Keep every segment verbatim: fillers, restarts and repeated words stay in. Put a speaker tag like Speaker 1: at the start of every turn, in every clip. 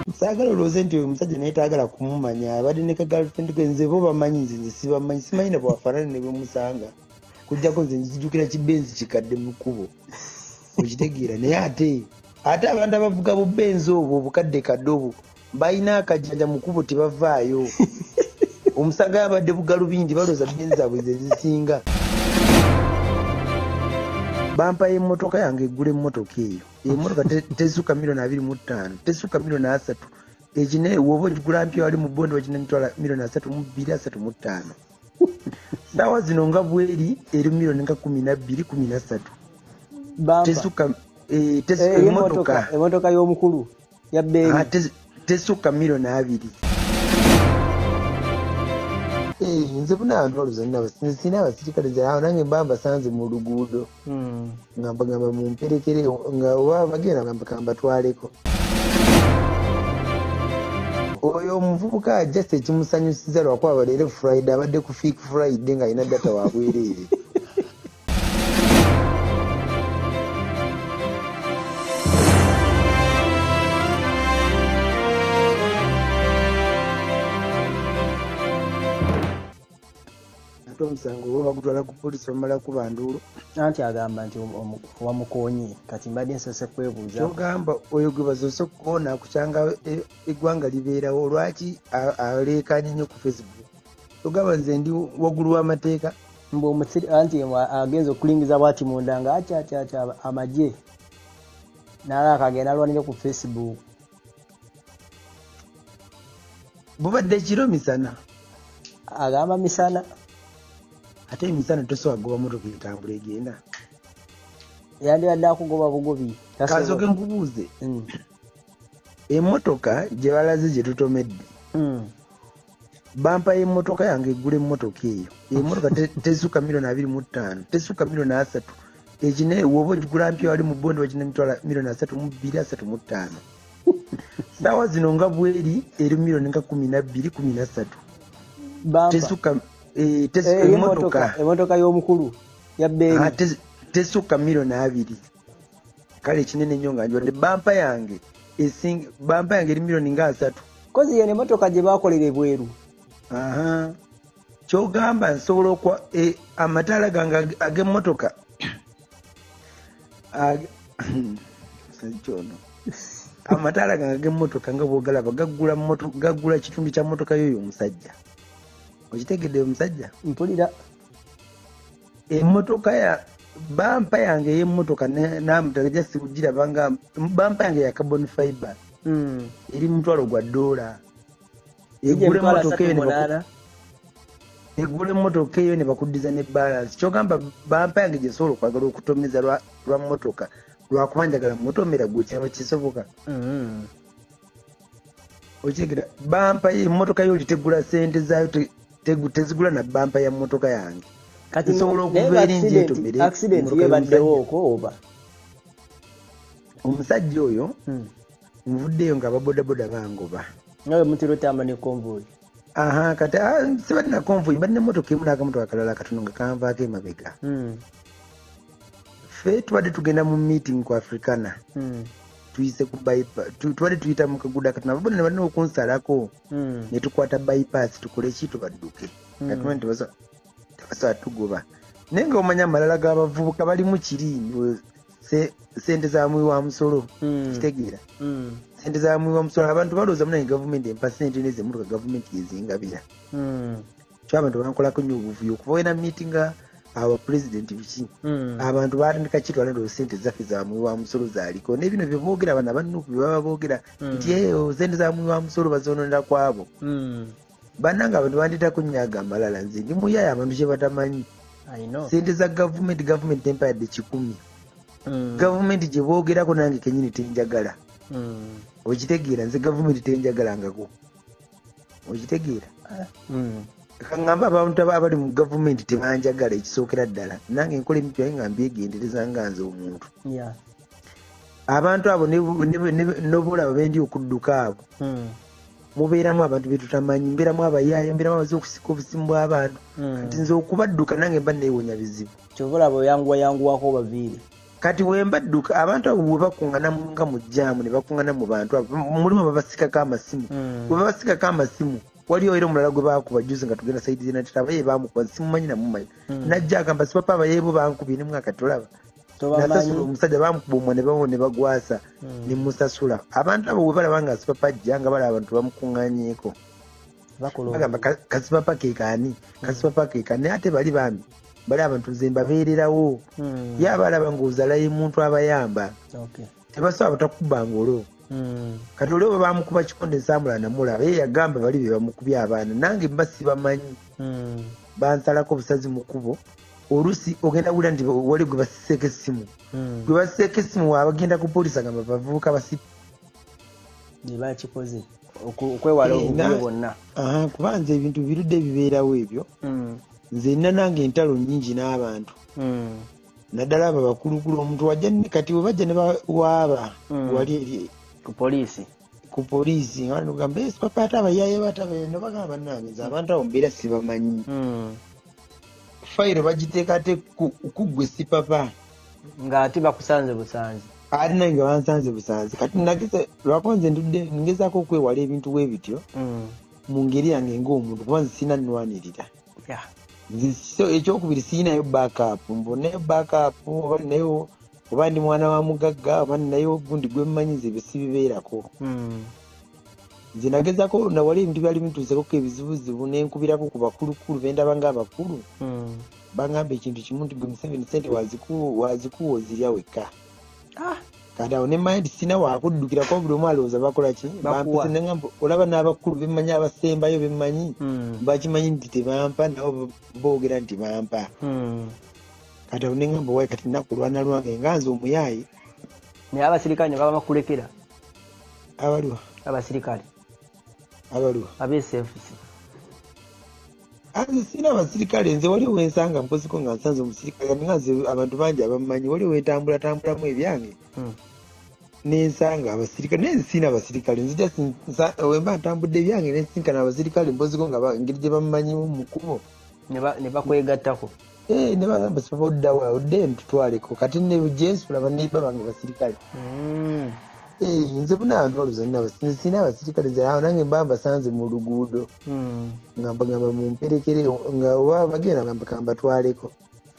Speaker 1: Sagala olowooza nti oyo musajja naye taagala kumumanya abadde ne ka girlfriend ke nze bo bamanyi nze nze sibamanyi simanyi ne bwafaanana ne bemusanga kujjako nze njijjukira kibenzi kikadde mu kkubo okitegeera naye ate ate abantu abavuga bu Benz obwo obukadde kadde obwo balina akajjanja mu kkubo tebavaayo omusanga yabadde bugalubindi balooza Benz zaabwe ze zisinga bampa y'emmotoka yange eggula emmotoka eyo emmotoka tesukka milioni abiri mu ttaano tesukka milioni asatu ekine woba ogigula mpya wali mu bondi wakina mitwala milioni asatu mu bbiri asatu mu ttaano saawa zino nga bweri eri milioni nga kumi na bbiri kumi na ssatu tesukka emmotoka
Speaker 2: emmotoka y'omukulu ya Benz
Speaker 1: tesukka milioni abiri nze buna abantu baluzanira sina abasirikale awo nange mba mbasanze mu luguudo ngamba ngamba mumperekere nga oba bagenda ngamba kambatwaleko oyo omuvubuka just ekimusanyusiza lwakuba baleero Friday abadde ku Fake Friday nga alina data wabwereere omusango bagutwala ku poliisi bamala kuba nduulu
Speaker 2: anti agamba nti wamukonye kati mbadde nsose kwebuuza
Speaker 1: kyogamba oyo gwe basoose okukoona kukyanga eggwanga libeerawo lwaki aleekaanye nnyo ku Facebook ogamba nze ndi waggulu w'amateeka
Speaker 2: mbu omusiri anti agenza okulingiza bwati munda nga akyakyaca amagye naala akagenda alwanire ku Facebook
Speaker 1: bubadde ekiro misana
Speaker 2: agamba misana
Speaker 1: ate emisana tosobola kugoba motoka etambula egenda
Speaker 2: yandibadde akugoba bugobi
Speaker 1: kasoke nkubuuze emmotoka gye balaze gye tutomedde bampa y'emmotoka yange eggula emmotoka eyo emmotoka tesukka milioni abiri mu ttaano tesukka milioni asatu ekine woba ogigula mpya wali mu bondi wakina mitwala milioni asatu mu bbiri asatu mu ttaano saawa zino nga bweri eri milioni nga kumi na bbiri kumi na ssatu tesukka emmotoka
Speaker 2: emmotoka y'omukulu ya Benz
Speaker 1: tesukka milioni abiri kale kinene nnyo nga njwadde bampa yange esinga bampa yange eri milioni nga asatu
Speaker 2: kozi yene emmotoka gye baakolera bweru
Speaker 1: aha kyogamba nsobola okwa amataala gange ag'emmotoka kyono amataala gange ag'emmotoka nga bwogalaba gaggula kitundu kya mmotoka yoyo omusajja okitegedde omusajja
Speaker 2: mpulira
Speaker 1: emmotoka ya bampa yange ey'emmotoka n'amutala jasi kugiraba nga bampa yange ya carbon fiber eri mutwalo gwa ddoola egula emmotoka eyo egula emmotoka eyo ne bakuddiza ne balance kyogamba bampa yange gye nsobola okwagala okutomeza lwa mmotoka lwakuba njagala mutomera gwe kyaba kisoboka okitegera bampa emmotoka yo litegula sente zaayo tezigula na bampa ya mmotoka yange
Speaker 2: kati nsobola okuva eringi etomere accident yebaddewo oko oba
Speaker 1: omusajja oyo nvuddeyo nga ababodaboda bangoba
Speaker 2: nawe mutiro tamba ne convoy
Speaker 1: aha kati sibadde na convoy badde n'emmotoka emu n'akamotoka akalala katono nga kanvaako emabega ffe tubadde tugenda mu meeting ku Africana tuyise ku bypass tubadde tuyita mu kaguda katono ababoda ne balina okunsalako ne tukwata bypass tukole ki tubadduke kati tebasobola tugoba naye nga omanya amalala g'abavubuka bali mu kiri sente za mwi wa musolo kitegeera sente za mwi wa musolo abantu balooza munaye gavumenti empa sente nezemmotoka gavumenti yezingabira kyo abantu bankolako nnyo obuvuyo okuva wena miitinga awa pulezidenti biki abantu batandika kitwala ndo sente zaffe za mwi wa musolo zaaliko nebino bye boogera bana bannuku bye baba boogera nti eyo sente za mwi wa musolo bazoononera kwabo bannanga abantu banditako nnyaga amalala nze ndi muyaya abantu kye batamanyi sente za gavumenti gavumenti empa yadde kikumi gavumenti gye boogerako nange kenyini tenjagala okitegeera nze gavumenti tenjagalangako okitegeera kaŋŋamba abantu abali mu gavumenti tebanjagala ekisookera ddala nange nkola emipya nga mbyegendereza nga nze omuntu abantu abo noboolaba bendi okudduka abo mubeeramu abantu betutamanyi mbeeramu abayaayo mbeeramu abaze okusika obusimu bw'abantu kati nze okubadduka nange mba neewonya bizibu
Speaker 2: kyova olaba oyanguwa yanguwako baviiri
Speaker 1: kati wembadduka abantu abo bwe bakungana nga mu jaamu ne bakungana mu bantu abo mulimu babasikako amasimu bwe babasikako amasimu waliyo era omulala gwe baakuba juzi nga tugenda saidi zenatira abaye baamukuba simumanyi namumanyi najja agamba Sipapa abayeebo bankubye ne mwaka tolaba nasasula omusajja baamukuba omwa ne bawo ne bagwasa ne musasula abantu abo bwe balaba nga Sipapa ajja nga balaba abantu bamukunganyeeko bagamba Kasipapa keekaani Kasipapa keekaani ate bali bambi bali abantu nze mbabeererawo ye abalaba ng'ozalayo muntu abayamba tebasobola batakuba ngolo kati olwo bwe bamukuba kikonde nsambula namulaba ye yagamba bali be bamukubye abaana nange mba sibamanyi bansalako obusazi mu kkubo oluusi ogenda wulira nti wali gwe basiseeko essimu gwe basiseeko essimu waabagenda ku poliisi agamba bavubuka basipi
Speaker 2: bakikoze okwewala obubi bonna
Speaker 1: kuba nze ebintu birudde bibeerawo ebyo nze nina nange entalo nnyingi n'abantu naddala abo bakulukulu omuntu wajja kati we bajja ne bawaaba wali eri
Speaker 2: ku poliisi
Speaker 1: ku poliisi ngamba Sipapa ate abayaye batabe no bagamba bannange nze abantu abo mbeera sibamanyi fayiro bagiteeka ate kuggwe Sipapa
Speaker 2: ng'ate bakusanze busanzi
Speaker 1: ate nange bansanze busanzi kati nageze lwako nze ndudde ngezaako okwewala ebintu bwe bityo mu ngeri yange ng'omuntu kuba nze sina nnwanirira ekyokubiri siinayo backup mbonayo backup oba ninayo oba ndi mwana wa mugagga oba ninayo gundi gwe mmanyize ebyo sibibeerako nze nagezaako nawala ebintu byali bintuuseko ebizibuzibu nenkubirako ku bakulukulu bendaba ng'abakulu bagamba ekintu kimu nti gwe Museveni sente wazikuwa ozirya wekka kati awo nemmanyi nti sina wakuddukirako buli omu alowooza bakola ki bampise neŋamba olaba n'abakulu bemmanyi abasembayo bemmanyi bakimanyi nti tebampa nabo boogera nti bampa kati awo neŋamba wayi kati nnaku lwana lwange nga nze omuyaayi
Speaker 2: naye abasirikale ne baba bakulekera
Speaker 1: abaliwa
Speaker 2: abasirikale
Speaker 1: abaliwa
Speaker 2: ab'esefisi
Speaker 1: anze sina abasirikale nze waliwo wensanga mpoziko nga nsanze omusirikale nga nze abantu bangi abammanyi waliwo wentambula-tambulamu ebyange nensanga abasirikale naye sina abasirikale nzija wemba ntambudde ebyange nensinkana abasirikale mpoziko nga engeri gye bammanyimu mu kkubo
Speaker 2: ne bakwegattako
Speaker 1: ne bagamba Sipapa oddawa odde ntutwaleko kati nejensula baneiba bange basirikale nze bunaantwaluza nze sina abasirikale nze awo nange mba mbasanze mu luguudo nga mbagamba mumperekere nga oba bagenda nga mbatwaleko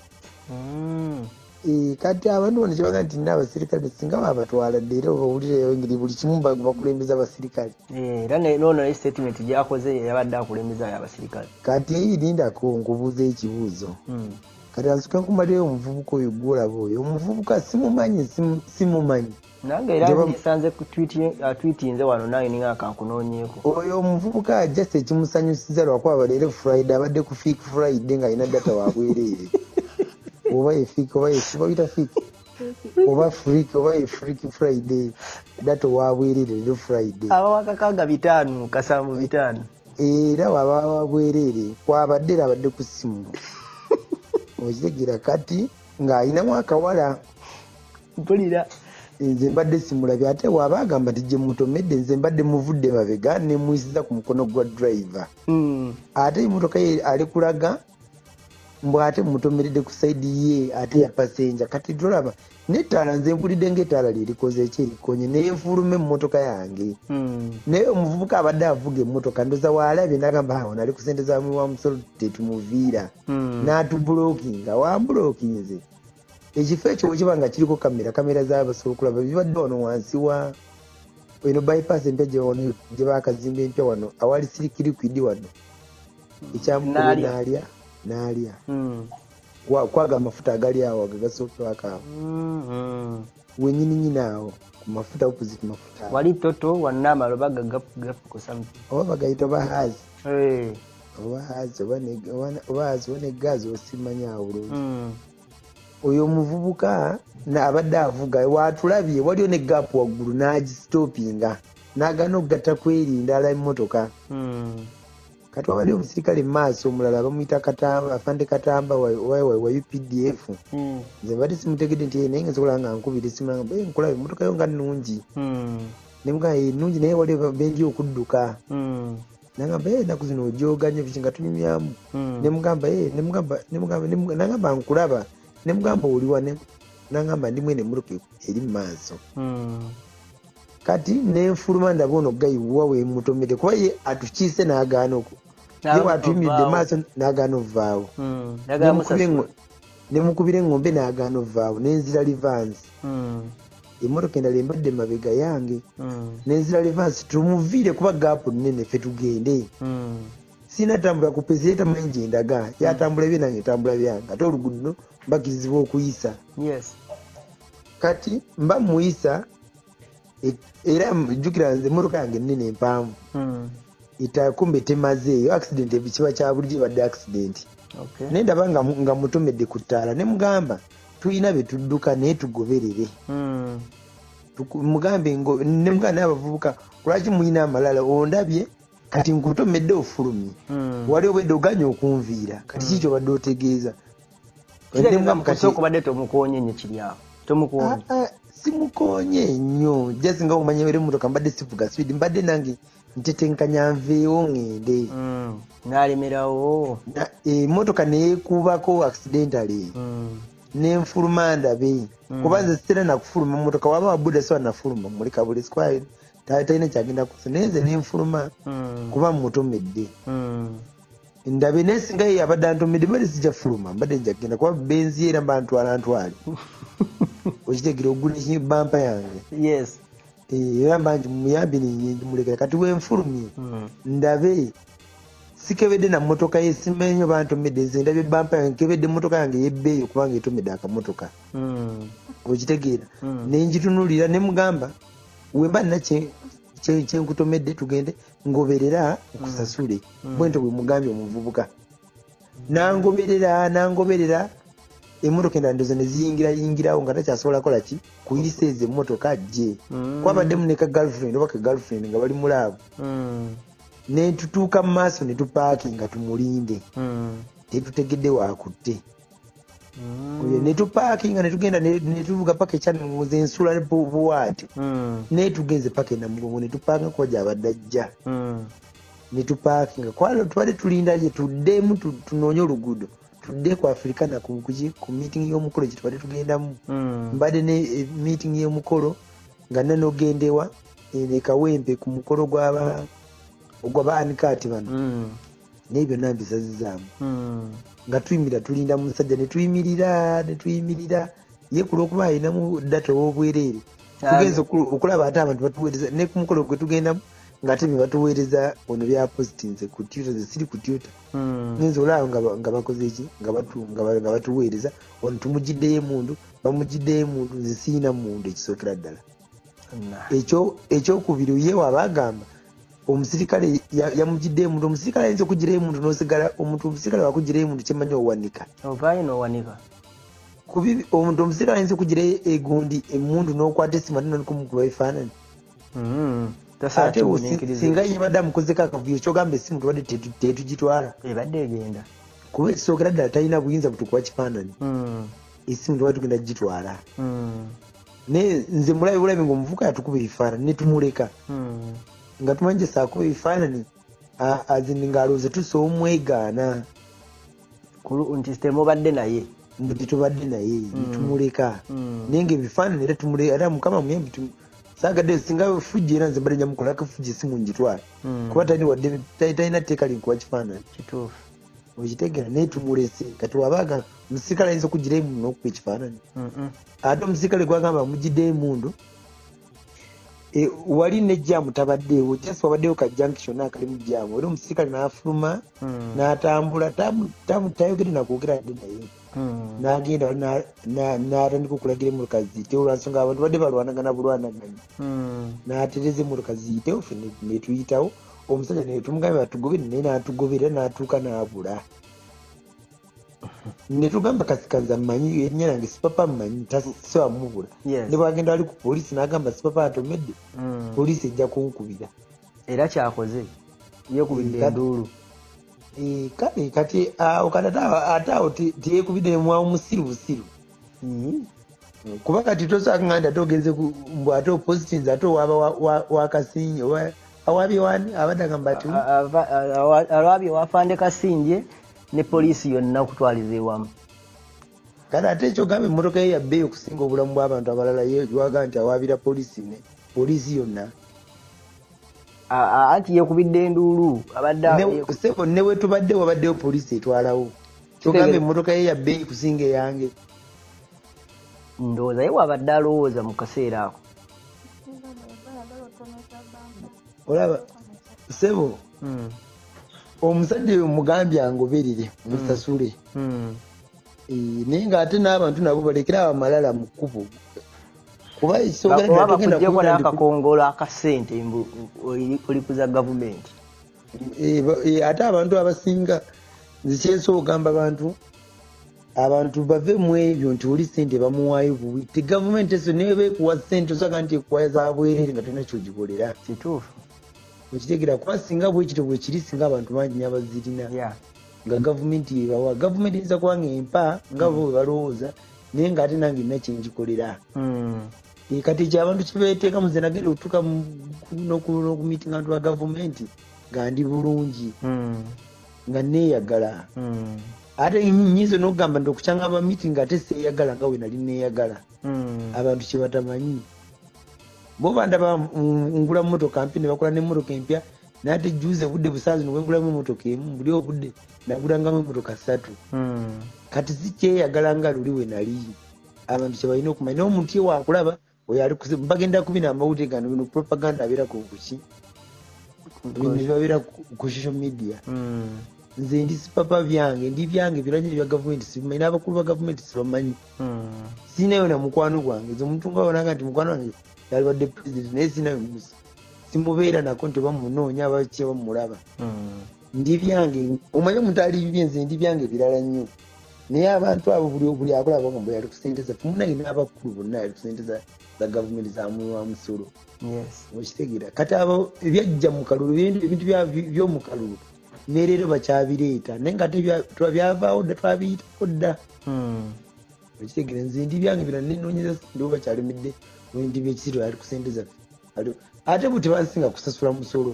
Speaker 1: kati abantu bano kyebaga nti nina abasirikale singa babatwala dde era obawulireyo ngeri buli kimu bakulembeza abasirikale
Speaker 2: era nono naye statement gyakoze yabadde akulembezayo abasirikale
Speaker 1: kati eyirindako nkubuuza ekibuuzo kati ansuka nkumaliyo omuvubuka oyo gwolaba oyo omuvubuka simumanyi simumanyi
Speaker 2: nange era nsanze tweetinze wano naye ninga akankunoonyeeko
Speaker 1: oyo omuvubuka ajjasa ekimusanyusiza lwakuba baleero Friday abadde ku Fiik Friday ng'alina data wabwereere oba efiik oba bayita fiik oba freak oba efreak Friday data wabwereere leero Friday
Speaker 2: abawakakanga bitaano kasanvu bitaano
Speaker 1: era waba wabwereere kwabadde era abadde ku ssimu okitegeera kati ng'alinamu akawala
Speaker 2: mpulira
Speaker 1: nze mbadde simulabye ate waaba agamba nti gye mutomedde nze mbadde muvudde mabega ne muyisiza ku mukono gwa driver ate emmotoka ye ali kulaga mbw ate mutomeredde ku saidi ye ate ya pasenja kati tolaba n'ettaala nze mpulidde ng'ettaala lye likoze eki erikonye neefuluma emmotoka yange naye omuvubuka abadde avuga emmotoka ndoza waalabye n'agamba awo nali ku sente za mwi wa musolo tetumuviira n'atubulookinga wambulokinze ekifo ekyo bwe kiba nga kiriko kamera kamera z'abasobola okulaba bibadde wano wansi wa eno bypass empya gye baakazimba empya wano awali sirikirikwidi wano ekyamukulu n'alya n'alya kwaga amafuta agali awo agagasookerwako awo wenyini nyini awo ku mafuta opposite mafuta
Speaker 2: wali toto wannamalo bagafukusa
Speaker 1: oba bagayita oba hazi oba hazi oba hazi oba negaazi osimmanyi awo bulungi oyo omuvubuka abadde avuga watulabye waliyo ne gaapu waggulu n'agisitopinga n'agaana okugatta kwerinda ala emmotoka kati wabali omusirikale maaso omulala bamuyita Katamba afande Katamba wa U P D F nze mbadde simutegedde nti naye nga nsobola nga nkubira essimu nga nkulabe emmotoka yo nga nnungi nemugaa ennungi naye wali benji okudduka nagamba ennaku zino ojooganye biki nga tunyumyamu nemugamba nagamba nkulaba nemugamba oliwane nangamba ndi mwene emmotoka eri mu maaso
Speaker 2: Mm.
Speaker 1: kati nenfuluma ndaba ono gayiwa wemutomedde kuba ye atukiise n'agaana okwo ye watuyimiridde maaso n'agaana ovaawo nemukubira eŋŋombe n'agaana ovaawo nenzira livansi emmotoka endala embadde mabega yange nenzira livansi tumuviire kuba gaapu nnene ffe tugende sina tambula ku pezi yetamanyi gye ndaga yatambula bye nange etambula byange ate oluguudo mbakirizibwa okuyisa kati mba muyisa era jjukira nze emmotoka yange nnene empanvu itakumbe temazeeyo accident ebikiba kya bulijjo badde accident naye ndaba nga mutomedde ku ttaala ne mugamba tulina be tudduka naye tugoberere mugambe ne mugamba naye abavubuka lwaki muyina amalala ondabye kati nkutomedde ofulumye wali obwedde oganya okunviira kati kikyo badde otegeeza
Speaker 2: badde tomukonye nye kiryawo tomukonye
Speaker 1: simukonye nnyo just nga omanya were emmotoka mbadde sivuga speed mbadde nange ntetenkanya nveewo ngende
Speaker 2: nalemerawo
Speaker 1: emmotoka neekuubako accidentally nenfuluma ndabe kuba nze sitera nakufuluma mmotoka waba wabuda siwa nafuluma muleka buli squire talina kyagenda kusa naye nze nenfuluma kuba mutomedde ndabe nesinga ye abadde antomedde mbadde sijja fuluma mbadde njagenda kuba Benz era mba ntwala ntwale okitegera ogula bampa yange era mba muyambi nimulekera kati wenfulumye ndabe sikebedde na mmotoka ye simenyo bantomedde nze ndabye bampa yange nkebedde emmotoka yange yebbeeyo kubanga etomedde akamotoka okitegeera nenjitunulira ne mugamba wemba nina kyenkutomedde tugende ngoberera nkusasule bwento bwe mugambye omuvubuka nangoberera nangoberera emmotoka endala ndoza ne ziyingira yingirawo nga takyasobola kola ki kuyisa ezo emmotoka ajje kwabaddemu ne ka girlfriend oba ka girlfriend nga bali mulaavu ne tutuuka mu maaso ne tupaakinga tumulinde tetutegedde waakutte ne tupaakinga ne tugenda ne tuvuga paka ekyamuze ensula ne buwaati ne tugenze paka enamugongo ne tupaanga koja abadde ajja ne tupaakinga kwalo twali tulinda lye tuddemu tunoonye oluguudo tudde ku Africana ku meeting y'omukolo gye twali tugendamu mbadde ne meeting y'omukolo nga nanogendewa ne Kawempe ku mukolo gw'aba ogw'abaanikaati bano naye byonna mbisazizaamu nga tuyimira tulinda mu musajja ne tuyimirira ne tuyimirira ye ku lw'okuba alinamu data w'obwereere tugenza okulaba ate abantu batuweereza ne ku mukolo gwe tugendamu ng'ate bye batuweereza ono byapositinze ku tuta ze siri ku tuta ngenza olaba nga bakoze eki nga batuweereza ono tumugiddeyo emundu bamugiddeyo emundu nze siina mundu ekisookera ddala ekyokubiri ye waaba agamba omusirikale yamugiddeyo emundu omusirikale ayinza okugirayo emundu n'osigala omuntu omusirikale wakugirayo emundu kyemanyi owanika
Speaker 2: ovaayo n'owanika
Speaker 1: kubi omuntu omusirikale ayinza okugirayo egundi emundu n'okwata essimu ate n'okumukuba ebifaananyi ate singa yebadde amukozeko akavuyo kyogamba essimu tubadde tetugitwala
Speaker 2: ebadde egenda
Speaker 1: kuba ekisookera ddala talina buyinza butukuba kifaananyi essimu tubadde tugenda gitwala naye nze mulabe bulabe ng'omuvuka yatukuba ebifaananyi ne tumuleka nga tumanyi gyesaakuba ebifaananyi azini ng'alowooza tusobola omwegaana
Speaker 2: nti temubadde naye
Speaker 1: mbu tetubadde naye netumuleka naye ngaebifaananyi era tumuleka era mukama muyambi saagadde singa fujja era nze mbadde nyamukolako fujja essimu ngitwala kuba talina tteeka linkuwa kifaananyi
Speaker 2: kituufu
Speaker 1: okitegeera naye tumulese kati wabaga omusirikale ayinza okugirayo emundu n'okuba ekifaananyi ate omusirikale gwagamba amugiddeyo emundu wali ne jaamu tabaddeewo just wabaddewo ka junction akali mu jaamu era omusirikale n'afuluma n'atambula tayogedde nakwogera adde naye n'agenda n'atandika okulagira emmotoka ziyitewo lwansonga abantu badde balwanagana bulwanaganya n'atereza emmotoka ziyitewo ffe ne tuyitawo omusajja naye tumugambe batugobere naye n'atugobera n'atuuka n'abula ne tugamba kasikaza mmanyi erinnya nange Sipapa mmanyi tasewamubula ne bwagenda wali ku poliisi n'agamba Sipapa atomedde poliisi ejja kunkubira
Speaker 2: era kyakoze yeekubidde enduulu
Speaker 1: kale kati awo kati ate awo teyekubidde mwawo musiru busiru kuba kati tosaka nganda ate ogenze mbu ate opositinze ate owaaba wakasinye awabye wani abadde agamba ati
Speaker 2: alwabye wafande Kasinje ne poliisi yonna okutwaliza ewamu
Speaker 1: Kana ate ekyo gambe emmotoka ye yabbeeyo okusinga obulamu bw'abantu abalala yewaga nti awaabira polisi ne polisi yonna
Speaker 2: anti yekubidde enduulu abadde
Speaker 1: sebo ne we tubadde wabaddeyo polisi etwalawo kyogambe emmotoka ye yabbeeyi kusinga eyange
Speaker 2: ndowooza ye wabadde alowooza mu kaseera ako
Speaker 1: olaba sebo omusajja oyo mugambye angoberere musasule naye ng'ate n'abantu nabo balekera abamalala mu kkubo kuba
Speaker 2: ekisoogerako n'akakongolo akasente olikuza gavumenti
Speaker 1: ate abantu abasinga nze kyenso ogamba abantu abantu bave mu ebyo nti oli sente bamuwaayo buwi te gavumenti eso naye beekuwa sente osaga nti ekuwaya za bwerere nga tolina kyogikolera
Speaker 2: kituufu
Speaker 1: okitegera kuba singa bwekityo bwekiri singa abantu bangi nnyo abazirina nga gavumenti yebawa gavumenti eyinza kuba nga empa nga bo bwe balowooza naye ng'ate nange nina kyengikolera kati ekyo abantu kibeeteeka muze nagenda okutuuka n'okumiitinga ntu wa gavumenti nga ndi bulungi nga neeyagala ate nyinza n'okugamba nti okukyanga amamiitingi ate seeyagala nga we nali neeyagala abantu kye batamanyi boba ndaba ngula mmotoka mpi ne bakola n'emmotoka empya nate juze budde busaazi nobwengulamu emmotoka emu buli obudde nagulangamu emmotoka ssatu kati si kyeyagala nga luli we nali abantu kye balina okumanya naye omuntu ye waakulaba oyo ali bagenda kubina amawulire gano bino propaganda abeerako kuki bino bibabeera ku social media nze ndi sipapa byange ndi byange biranye bya gavumenti sibimanyi n'abakulu ba gavumenti sibamanyi sinayo na mukwano gwange nze omuntu nga onanga nti mukwano wange yalibadde president naye sinayo musa simubeera nako nti bamunoonya abaki bamulaba ndi byange omanyi omuntu ali bibye nze ndi byange birala nnyo naye abantu abo buli akola bagamba yali ku ssente zaffe munange n'abakulu bonna yali ku ssente za gavumenti zamuwa musolo okitegeera kati abo ebyajja mu kalulu ebintu by'omu kalulu neerero bakyabireeta naye nga byavaawo dda twabiyitako dda okitegeera nze ndi byange bira nenoonyeza ndiwo bakyalemedde wendi byekisiro yali ku ssente zaffe ate bwe tebansinga kusasula musolo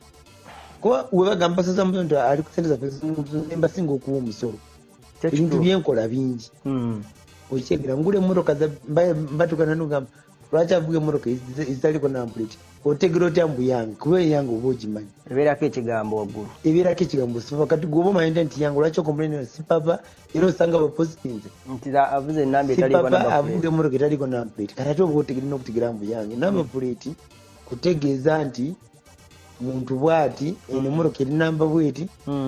Speaker 1: kuba we bagamba basasa musolo nti ali ku ssente zaffe mbasinga okuwa omusolo ebintu byenkola bingi okitegeera ngula emmotoka mbatukana nogamba lwaki avuga emmotoka ezitaliko nampuleti otegera otya mbu yange kuba eyange oba ogimanyi
Speaker 2: ebeerako ekigambo waggulu
Speaker 1: ebeerako ekigambo sipapa kati gwoba omanyi nti yange lwaki okomulene sipapa era osanga bapositinze sipapa avuga emmotoka etaliko nampuleti kati ate oba otegera n'okutegera mbu yange nampuleti kutegeeza nti muntu bwati eno emmotoka eri namba bweti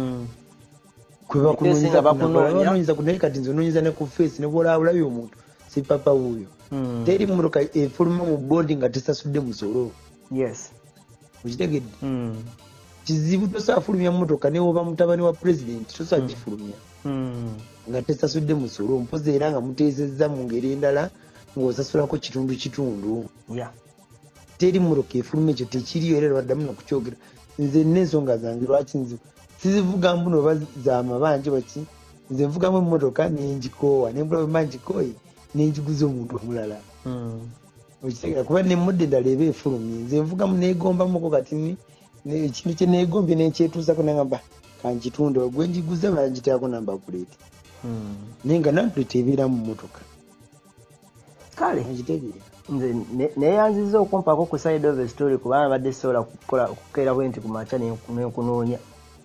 Speaker 1: kwebakunoonyeza naye kati nze onoonyeza ne ku feesi ne bwolaba bulabye omuntu sipapa wuuyo teri mmotoka efuluma mu bondi nga tesasudde musolo okitegedde kizibu tosobola fulumya mmotoka newoba mutabani wa pulezidenti tosobola gifulumya nga tesasudde musolo mpozi era nga muteesezza mu ngeri endala ng'osasulako kitundu kitundu teri mmotoka efuluma ekyo tekiriyo era lwaddamu nakukyogera nze n'ensonga zange lwaki nze sizivuga mbuno oba zamabanje baki nze nvugamu emmotoka nenjikoowa nembula bwe mba njikooye nenjiguza omuntu omulala okitegera kuba nemmodde endala eba efulumye nze nvugamu neegombamuko kati ekintu kye neegombye nekyetuusako nagamba kankitunde gwe njiguza banjiteako namba puleeti naye nga nampuleti ebeera mu mmotoka
Speaker 2: kale
Speaker 1: okitegeera
Speaker 2: nze neeyanziza okumpako ku side of the story kubanga badde sobola okukeera bwe nti ku makya nenkunoonya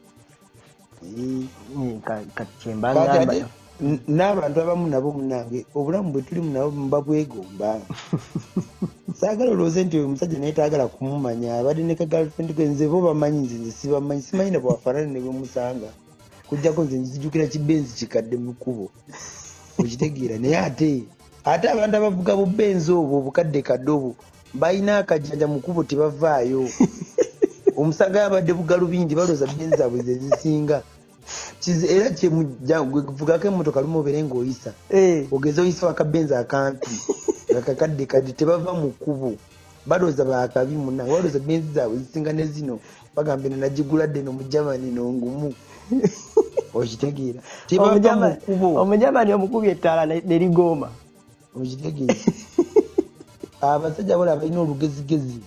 Speaker 2: kyembagamba
Speaker 1: n'abantu abamu nabo munange obulamu bwe tulimu nabo mbabwegomba saagala olowooze nti oyo omusajja naye taagala kumumanya abadde ne kagalfendi ke nze bo bamanyi nze nze sibamanyi simanyi ne bwafaanana ne bwemusanga kujjako nze nzijukira kibenzi kikadde mu kkubo okitegeera naye ate ate abantu abavuga bubenzi obwo obukadde kadde obwo balina akajjanja mu kkubo tebavaayo omusanga yabadde bugalubindi balooza benzi zaabwe ze zisinga era kyevugako emmotoka lumu obeere ng'oyisa ogeze oyisa wakabenzi akampi akakadde kadde tebava mu kkubo balooza bakabi munange balooza benzi zaabwe zisinga ne zino bagamba eno nagiguladde no mu Germany nongumu okitegeera tebava mu kkubo
Speaker 2: omujamani omukubye ettaala nerigoma
Speaker 1: okitegeera abasajja bola balina olugezigezi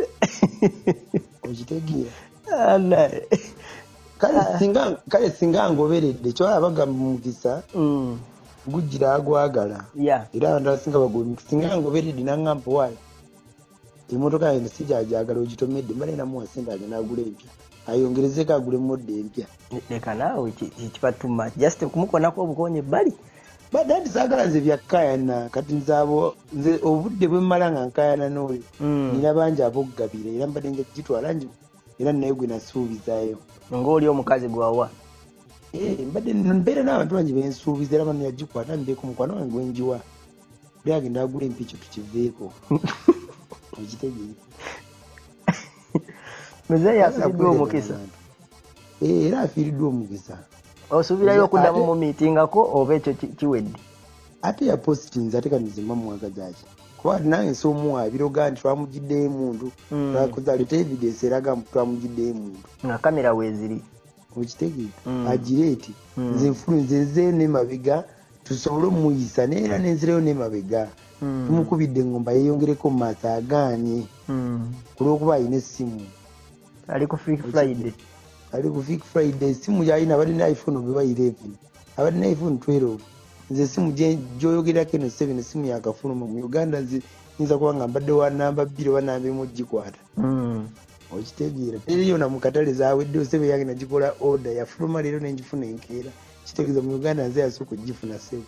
Speaker 1: okitegeera kale singa ngoberedde kyolaba bagamba mukisa gujira agwagala
Speaker 2: yeah
Speaker 1: era abantu abasinga bagulu singa ngo beridi nangamba wayi imotoka yange sijajagala ogitomedde mbale namuwa sente agenda agula empya ayongerezeko agule modde empya
Speaker 2: leka naawe kiba too much just kumukonako obukonye bali
Speaker 1: badadi sagala nze byakkayana kati nzaabo nze obudde bwe mmala nga nkayana n'oyo nina bangi aboggabira era mbadde nja kugitwala nji era naye gwe nasuubizaayo
Speaker 2: ng'oli omukazi gwawa
Speaker 1: mbadde mbeera n'abantu bangi bensuubiza era bano yagikwata mbeeko mukwano wange gwenjiwa buli agenda agula empya ekyo tukiveeko okitegeera
Speaker 2: muzeeyi afiiriddwa omukisa
Speaker 1: era afiiriddwa omukisa
Speaker 2: osuubirayo okuddamu mu miitingako oba ekyo kiwedde
Speaker 1: ate ya positinze ate kanizimba mwaka zaki kuba nange nsi omuwa biroga nti twamugiddeyo emundu twakozaleta evidence eraga twamugiddeyo emundu
Speaker 2: nga kamera weeziri
Speaker 1: okitegeera agireeti nze nfulu nze nzeeyo n'emabega tusobole omuyisa neera nenzirayo n'emabega tumukubidde engomba yeeyongereko mu maaso agaanye ku lw'okuba alina essimu
Speaker 2: ali ku Freak Friday
Speaker 1: ali ku Freak Friday essimu gyalina abadde ne iPhone bwe eleven abadde ne iPhone twelve nze essimu gy'oyogerako eno seven essimu yakafuluma mu Uganda nze nyinza kuba nga mbadde wa namba bbiri oba namba emu gikwata okitegeera teriyo na mu katale zaaweddeyo sebe yange nagikola order yafuluma leero n'engifuna enkeera kitegeeza mu Uganda nze yasooka ogifuna sebe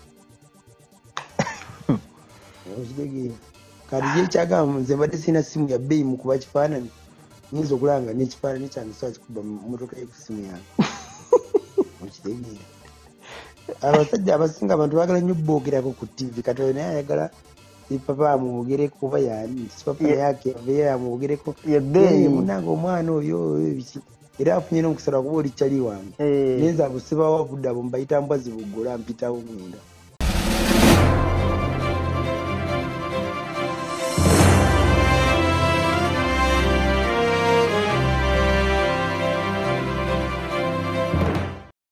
Speaker 1: okitegeera kati gyekyagamba nze mbadde sirina ssimu ya bbeeyi mu kuba kifaananyi nyinza okulanga n'ekifaananyi kyange sobola kikuba mu mmotoka ye ku ssimu yange okitegeera abasajja abasinga abantu baagala nnyo boogerako ku ttivi kati oyo naye ayagala Sipapa amwogereko oba yaani Sipapa yake aveyo amwogereko munange omwana oyo ebiki era afunye n'okusala kuba oli kyali wange nenza abusibawo obudde abo mbayita mbwazi buggula mpitawo mwenda